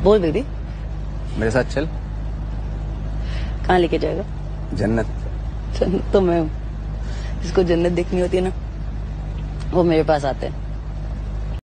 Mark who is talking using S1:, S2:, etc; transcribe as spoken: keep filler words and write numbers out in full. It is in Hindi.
S1: बोल बेबी।
S2: मेरे साथ चल।
S1: कहाँ लेके जाएगा?
S2: जन्नत।
S1: जन्नत तो मैं हूँ। जिसको जन्नत देखनी होती है ना, वो मेरे पास आते हैं।